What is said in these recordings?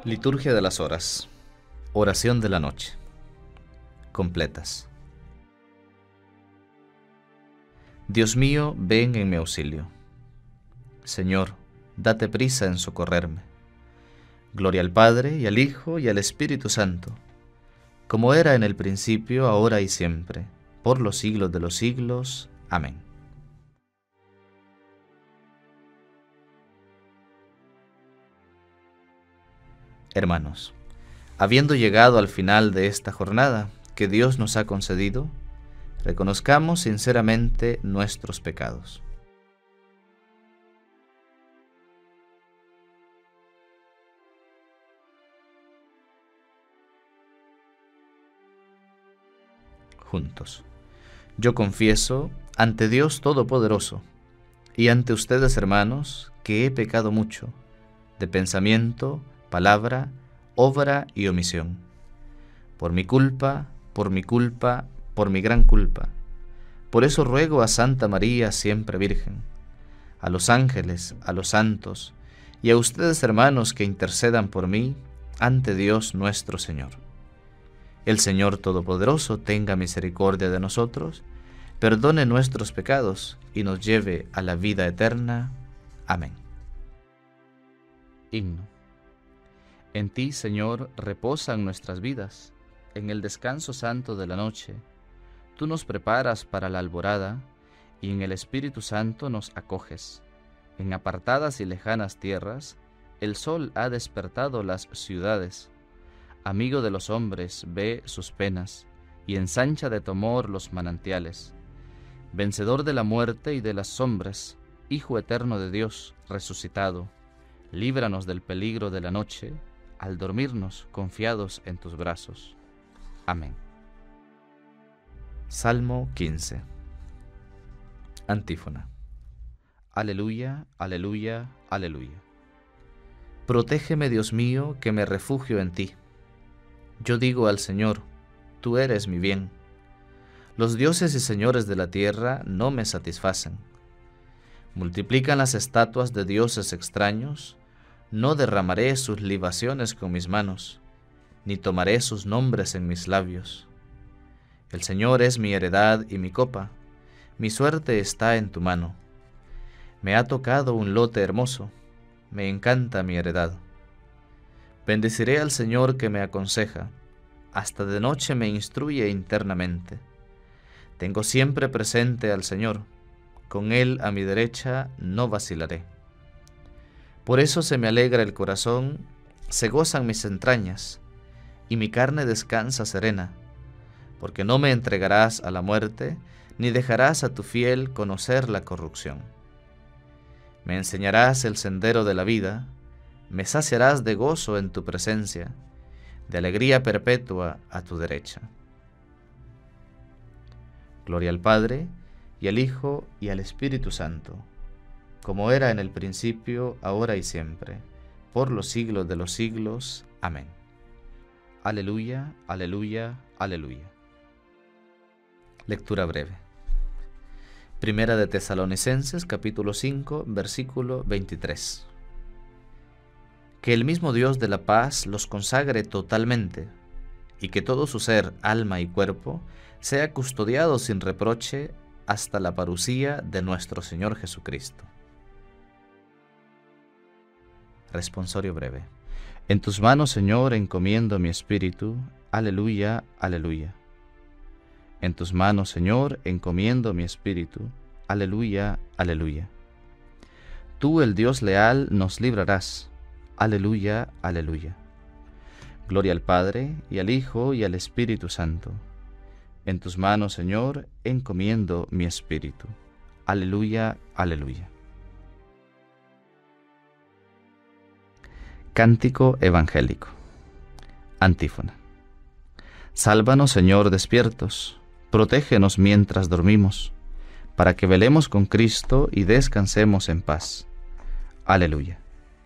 Liturgia de las Horas. Oración de la noche. Completas. Dios mío, ven en mi auxilio. Señor, date prisa en socorrerme. Gloria al Padre, y al Hijo, y al Espíritu Santo, como era en el principio, ahora y siempre, por los siglos de los siglos. Amén. Hermanos, habiendo llegado al final de esta jornada que Dios nos ha concedido, reconozcamos sinceramente nuestros pecados. Juntos. Yo confieso ante Dios Todopoderoso y ante ustedes, hermanos, que he pecado mucho, de pensamiento, palabra, obra y omisión. Por mi culpa, por mi gran culpa. Por eso ruego a Santa María, siempre Virgen, a los ángeles, a los santos, y a ustedes, hermanos, que intercedan por mí ante Dios nuestro Señor. El Señor Todopoderoso tenga misericordia de nosotros, perdone nuestros pecados y nos lleve a la vida eterna. Amén. Himno. En ti, Señor, reposan nuestras vidas. En el descanso santo de la noche, tú nos preparas para la alborada y en el Espíritu Santo nos acoges. En apartadas y lejanas tierras, el sol ha despertado las ciudades. Amigo de los hombres, ve sus penas y ensancha de tu amor los manantiales. Vencedor de la muerte y de las sombras, Hijo eterno de Dios, resucitado, líbranos del peligro de la noche, al dormirnos confiados en tus brazos. Amén. Salmo 15. Antífona. Aleluya, aleluya, aleluya. Protégeme, Dios mío, que me refugio en ti. Yo digo al Señor, tú eres mi bien. Los dioses y señores de la tierra no me satisfacen. Multiplican las estatuas de dioses extraños. No derramaré sus libaciones con mis manos, ni tomaré sus nombres en mis labios. El Señor es mi heredad y mi copa, mi suerte está en tu mano. Me ha tocado un lote hermoso, me encanta mi heredad. Bendeciré al Señor que me aconseja, hasta de noche me instruye internamente. Tengo siempre presente al Señor, con Él a mi derecha no vacilaré. Por eso se me alegra el corazón, se gozan mis entrañas, y mi carne descansa serena, porque no me entregarás a la muerte, ni dejarás a tu fiel conocer la corrupción. Me enseñarás el sendero de la vida, me saciarás de gozo en tu presencia, de alegría perpetua a tu derecha. Gloria al Padre, y al Hijo, y al Espíritu Santo, como era en el principio, ahora y siempre, por los siglos de los siglos. Amén. Aleluya, aleluya, aleluya. Lectura breve. Primera de Tesalonicenses, capítulo 5, versículo 23. Que el mismo Dios de la paz los consagre totalmente, y que todo su ser, alma y cuerpo, sea custodiado sin reproche hasta la parucía de nuestro Señor Jesucristo. Responsorio breve. En tus manos, Señor, encomiendo mi espíritu. Aleluya, aleluya. En tus manos, Señor, encomiendo mi espíritu. Aleluya, aleluya. Tú, el Dios leal, nos librarás. Aleluya, aleluya. Gloria al Padre, y al Hijo, y al Espíritu Santo. En tus manos, Señor, encomiendo mi espíritu. Aleluya, aleluya. Cántico evangélico. Antífona. Sálvanos, Señor, despiertos, protégenos mientras dormimos, para que velemos con Cristo y descansemos en paz. Aleluya.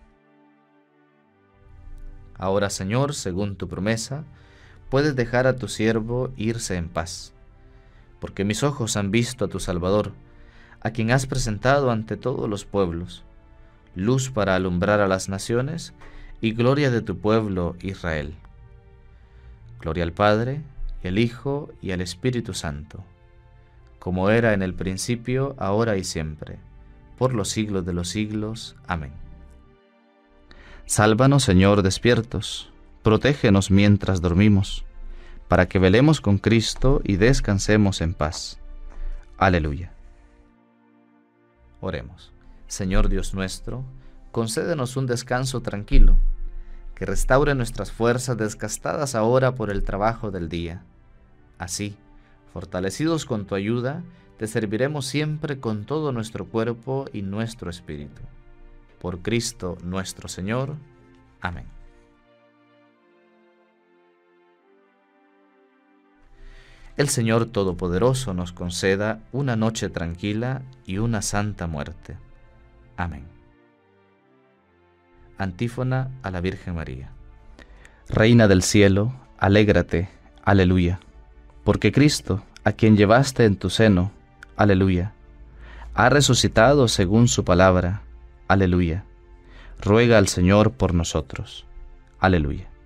Ahora, Señor, según tu promesa, puedes dejar a tu siervo irse en paz, porque mis ojos han visto a tu Salvador, a quien has presentado ante todos los pueblos, luz para alumbrar a las naciones y gloria de tu pueblo Israel. Gloria al Padre, y al Hijo, y al Espíritu Santo, como era en el principio, ahora y siempre, por los siglos de los siglos. Amén. Sálvanos, Señor, despiertos, protégenos mientras dormimos, para que velemos con Cristo y descansemos en paz. Aleluya. Oremos. Señor Dios nuestro, concédenos un descanso tranquilo, que restaure nuestras fuerzas desgastadas ahora por el trabajo del día. Así, fortalecidos con tu ayuda, te serviremos siempre con todo nuestro cuerpo y nuestro espíritu. Por Cristo nuestro Señor. Amén. El Señor Todopoderoso nos conceda una noche tranquila y una santa muerte. Amén. Antífona a la Virgen María. Reina del cielo, alégrate, aleluya, porque Cristo, a quien llevaste en tu seno, aleluya, ha resucitado según su palabra, aleluya. Ruega al Señor por nosotros, aleluya.